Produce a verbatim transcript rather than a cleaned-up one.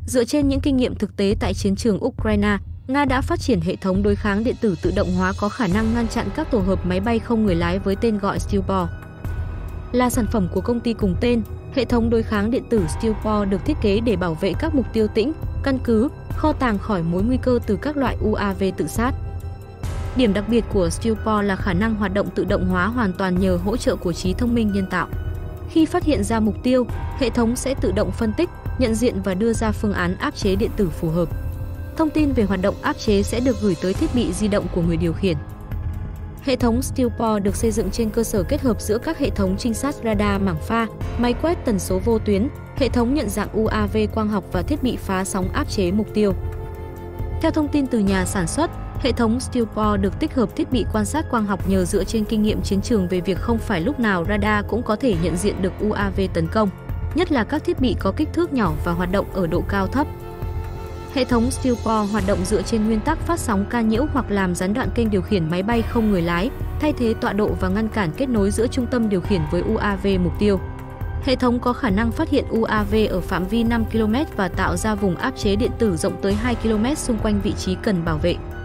Dựa trên những kinh nghiệm thực tế tại chiến trường Ukraine, Nga đã phát triển hệ thống đối kháng điện tử tự động hóa có khả năng ngăn chặn các tổ hợp máy bay không người lái với tên gọi Steel-Ball. Là sản phẩm của công ty cùng tên, hệ thống đối kháng điện tử Steel-Ball được thiết kế để bảo vệ các mục tiêu tĩnh, căn cứ, kho tàng khỏi mối nguy cơ từ các loại u a vê tự sát. Điểm đặc biệt của Steel-Ball là khả năng hoạt động tự động hóa hoàn toàn nhờ hỗ trợ của trí thông minh nhân tạo. Khi phát hiện ra mục tiêu, hệ thống sẽ tự động phân tích, nhận diện và đưa ra phương án áp chế điện tử phù hợp. Thông tin về hoạt động áp chế sẽ được gửi tới thiết bị di động của người điều khiển. Hệ thống Steel-Ball được xây dựng trên cơ sở kết hợp giữa các hệ thống trinh sát radar mảng pha, máy quét tần số vô tuyến, hệ thống nhận dạng u a vê quang học và thiết bị phá sóng áp chế mục tiêu. Theo thông tin từ nhà sản xuất, hệ thống Steel-Ball được tích hợp thiết bị quan sát quang học nhờ dựa trên kinh nghiệm chiến trường về việc không phải lúc nào radar cũng có thể nhận diện được u a vê tấn công, nhất là các thiết bị có kích thước nhỏ và hoạt động ở độ cao thấp. Hệ thống Steel-Ball hoạt động dựa trên nguyên tắc phát sóng ca nhiễu hoặc làm gián đoạn kênh điều khiển máy bay không người lái, thay thế tọa độ và ngăn cản kết nối giữa trung tâm điều khiển với u a vê mục tiêu. Hệ thống có khả năng phát hiện u a vê ở phạm vi năm ki lô mét và tạo ra vùng áp chế điện tử rộng tới hai ki lô mét xung quanh vị trí cần bảo vệ.